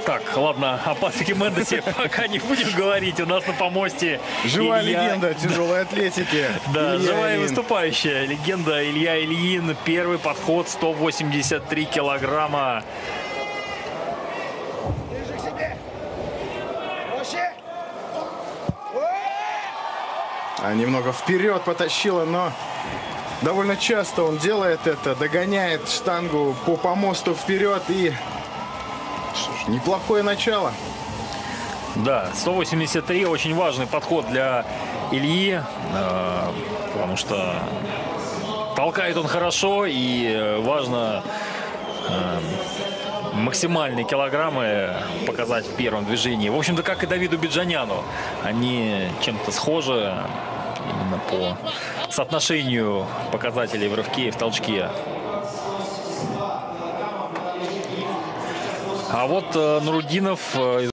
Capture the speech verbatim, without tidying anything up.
Так, ладно, о Патрике Мендесе пока не будем говорить. У нас на помосте живая Илья... легенда тяжелой атлетики. Да, Илья живая Ильин. выступающая легенда Илья Ильин. Первый подход сто восемьдесят три килограмма. А немного вперед потащила, но довольно часто он делает это, догоняет штангу по помосту вперед и что ж, неплохое начало. Да, сто восемьдесят три очень важный подход для Ильи, э, потому что толкает он хорошо, и важно э, максимальные килограммы показать в первом движении. В общем-то, как и Давиду Биджаняну. Они чем-то схожи именно по соотношению показателей в рывке и в толчке. А вот э, Нурудинов... Э,